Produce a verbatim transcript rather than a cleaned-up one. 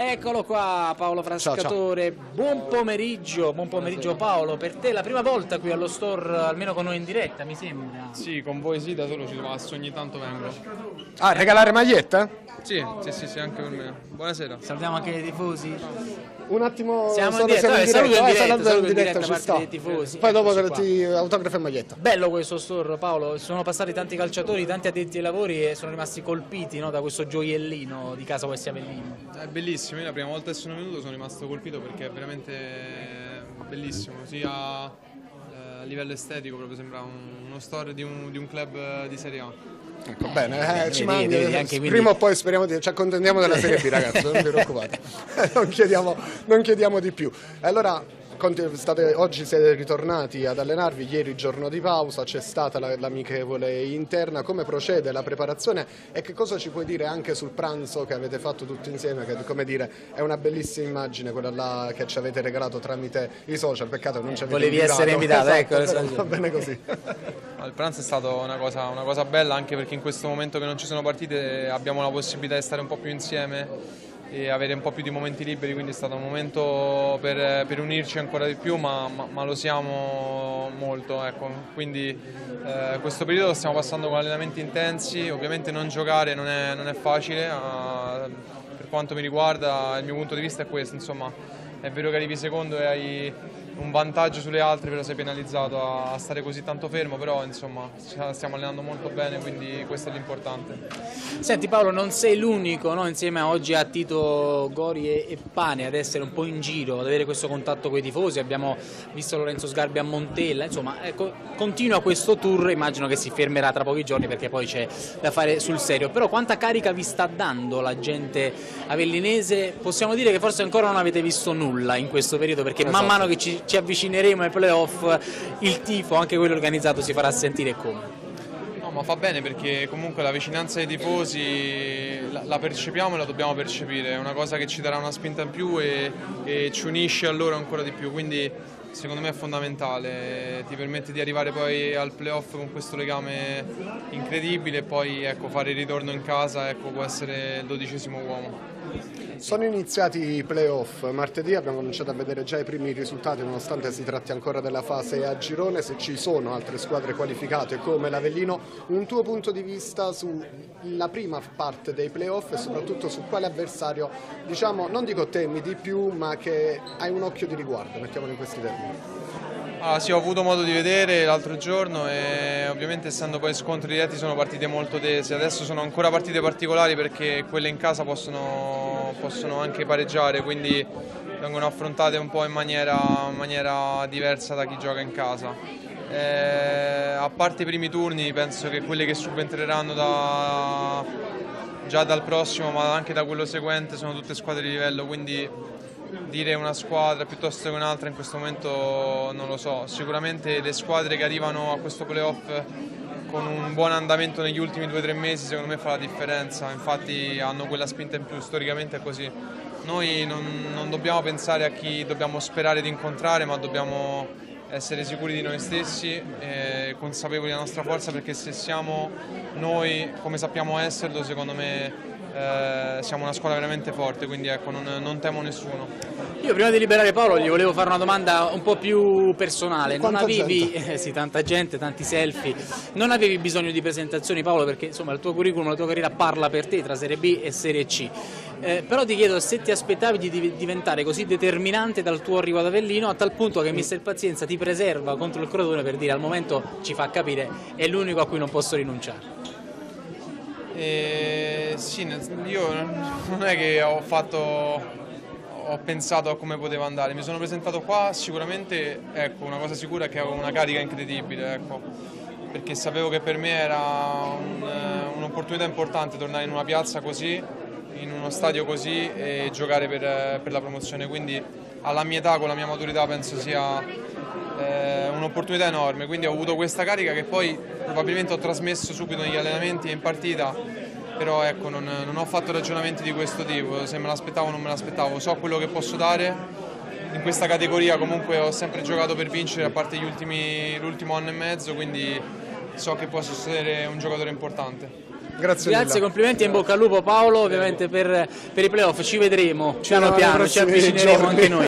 Eccolo qua, Paolo Frascatore. Ciao, ciao. Buon pomeriggio, buon pomeriggio Paolo. Per te è la prima volta qui allo store, almeno con noi in diretta, mi sembra. Sì, con voi sì, da solo ci passo, ogni tanto vengo. Ah, regalare maglietta? Sì, sì, sì, sì, anche per me. Buonasera. Salutiamo anche i tifosi. Un attimo, siamo solo in diretta, siamo in saluto in diretta, diretta, eh, saluto in diretta, diretta ci parte sta. dei tifosi. Poi dopo Eccoci ti autografo e maglietta. Bello questo store, Paolo, sono passati tanti calciatori, tanti addetti ai lavori e sono rimasti colpiti, no, da questo gioiellino di Casa West Avellino. È bellissimo, io la prima volta che sono venuto sono rimasto colpito perché è veramente bellissimo, sia a livello estetico, proprio sembra un, uno store di un, di un club di Serie A. Ecco, bene, eh, Bene, ci vedi, mangi, vedi, anche quindi... prima o poi speriamo di ci accontentiamo della Serie B, ragazzi, non vi preoccupate, non, chiediamo, non chiediamo di più. Allora, state, oggi siete ritornati ad allenarvi, ieri giorno di pausa, c'è stata la, l'amichevole interna, come procede la preparazione e che cosa ci puoi dire anche sul pranzo che avete fatto tutti insieme, che come dire è una bellissima immagine quella là che ci avete regalato tramite i social, peccato non ci avete volevi invitato. essere invitato, Esatto, ecco, va bene così. Il pranzo è stato una cosa, una cosa bella anche perché in questo momento che non ci sono partite abbiamo la possibilità di stare un po' più insieme e avere un po' più di momenti liberi, quindi è stato un momento per, per unirci ancora di più, ma, ma, ma lo siamo molto, ecco. Quindi eh, questo periodo lo stiamo passando con allenamenti intensi, ovviamente non giocare non è, non è facile, eh, per quanto mi riguarda il mio punto di vista è questo, insomma, è vero che arrivi secondo e hai un vantaggio sulle altre, però sei penalizzato a stare così tanto fermo, però insomma stiamo allenando molto bene, quindi questo è l'importante. Senti Paolo, non sei l'unico, no, insieme a oggi a Tito Gori e, e Pane ad essere un po' in giro, ad avere questo contatto con i tifosi, abbiamo visto Lorenzo Sgarbi a Montella, insomma ecco, continua questo tour, immagino che si fermerà tra pochi giorni perché poi c'è da fare sul serio, però quanta carica vi sta dando la gente avellinese? Possiamo dire che forse ancora non avete visto nulla in questo periodo perché esatto. Man mano che ci ci avvicineremo ai playoff il tifo, anche quello organizzato, si farà sentire come. No, ma fa bene perché comunque la vicinanza dei tifosi la, la percepiamo e la dobbiamo percepire, è una cosa che ci darà una spinta in più e, e ci unisce a loro ancora di più, quindi secondo me è fondamentale, ti permette di arrivare poi al playoff con questo legame incredibile e poi ecco, fare il ritorno in casa, ecco, può essere il dodicesimo uomo. Sono iniziati i playoff, martedì abbiamo cominciato a vedere già i primi risultati nonostante si tratti ancora della fase a girone, se ci sono altre squadre qualificate come l'Avellino, un tuo punto di vista sulla prima parte dei playoff e soprattutto su quale avversario, diciamo, non dico temi di più ma che hai un occhio di riguardo, mettiamolo in questi termini. Ah, sì, ho avuto modo di vedere l'altro giorno e ovviamente essendo poi scontri diretti sono partite molto tese, adesso sono ancora partite particolari perché quelle in casa possono, possono anche pareggiare, quindi vengono affrontate un po' in maniera, in maniera diversa da chi gioca in casa. Eh, a parte i primi turni penso che quelle che subentreranno da, già dal prossimo ma anche da quello seguente sono tutte squadre di livello, quindi dire una squadra piuttosto che un'altra in questo momento non lo so, sicuramente le squadre che arrivano a questo playoff con un buon andamento negli ultimi due o tre mesi secondo me fa la differenza, infatti hanno quella spinta in più, storicamente è così. Noi non, non dobbiamo pensare a chi dobbiamo sperare di incontrare, ma dobbiamo essere sicuri di noi stessi e consapevoli della nostra forza, perché se siamo noi come sappiamo esserlo, secondo me Eh, siamo una squadra veramente forte, quindi ecco, non, non temo nessuno. Io prima di liberare Paolo gli volevo fare una domanda un po' più personale. Non avevi, eh, sì, tanta gente, tanti selfie, non avevi bisogno di presentazioni Paolo perché insomma il tuo curriculum, la tua carriera parla per te tra Serie B e Serie C, eh, però ti chiedo se ti aspettavi di diventare così determinante dal tuo arrivo ad Avellino a tal punto che mister Pazienza ti preserva contro il Crotone per dire al momento ci fa capire è l'unico a cui non posso rinunciare. Eh, sì, io non è che ho fatto, ho pensato a come poteva andare, mi sono presentato qua, sicuramente ecco, una cosa sicura è che avevo una carica incredibile, ecco, perché sapevo che per me era un, un'opportunità importante tornare in una piazza così, in uno stadio così e giocare per, per la promozione, quindi alla mia età, con la mia maturità penso sia eh, un'opportunità enorme, quindi ho avuto questa carica che poi probabilmente ho trasmesso subito negli allenamenti e in partita, però ecco, non, non ho fatto ragionamenti di questo tipo, se me l'aspettavo o non me l'aspettavo, so quello che posso dare, in questa categoria comunque ho sempre giocato per vincere a parte gli ultimi, l'ultimo anno e mezzo, quindi so che posso essere un giocatore importante. Grazie, Grazie, mille. complimenti e in bocca al lupo Paolo, ovviamente per, per i playoff ci vedremo piano Nei piano, ci prossimi avvicineremo giorni. anche noi.